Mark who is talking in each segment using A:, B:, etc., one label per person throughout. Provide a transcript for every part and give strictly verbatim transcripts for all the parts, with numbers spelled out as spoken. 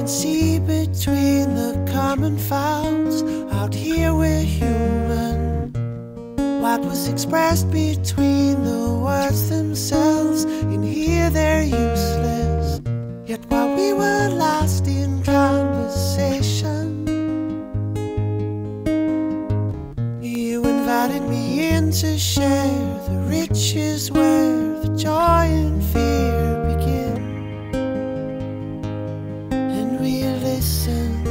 A: can see between the common fouls. Out here we're human. What was expressed between the words themselves, in here they're useless. Yet while we were lost in conversation, you invited me in to share the riches where the joy and fear begin. And we listened.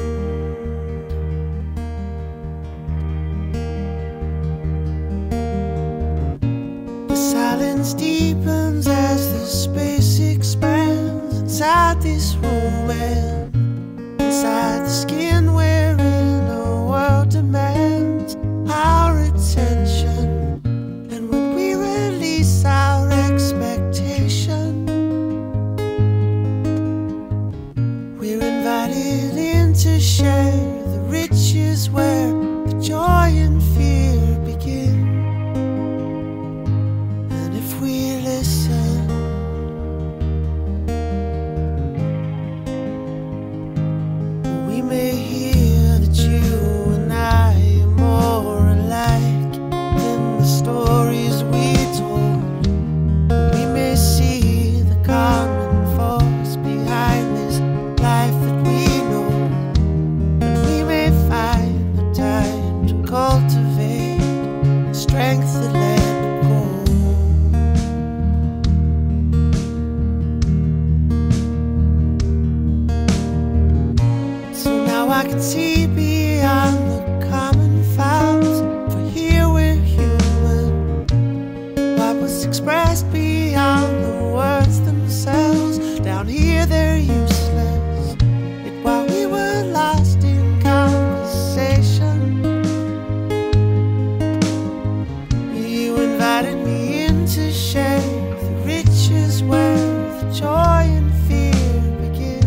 A: The silence deepens as the space expands inside this room and inside the skin wherein the world demands our attention. And when we release our expectation, we're invited in to share the riches where the joy and fear begin. And if we listen, we may hear that you and I are more alike than the stories we told. We may see the common force behind this life that we know, and we may find the time to cultivate the strength that let go. So now I can see beyond the common fouls, for here we're human. What was expressed beyond the words themselves, down here they're useless. Yet while we were lost in conversation, you invited me in to share the riches where the joy and fear begin.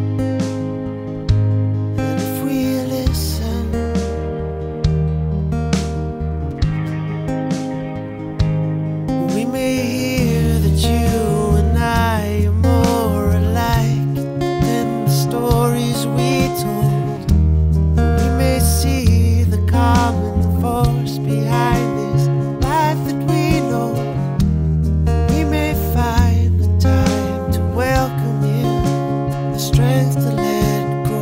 A: And if we listen, we may hear that you and I are more alike than the stories we told. We may see the common force behind this life that we know. We may find the time to welcome in the strength to let go.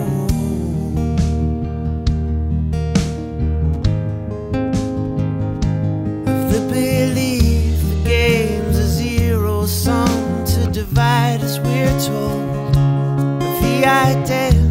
A: Of the belief the game's a zero sum to divide us, we're told. Of the identity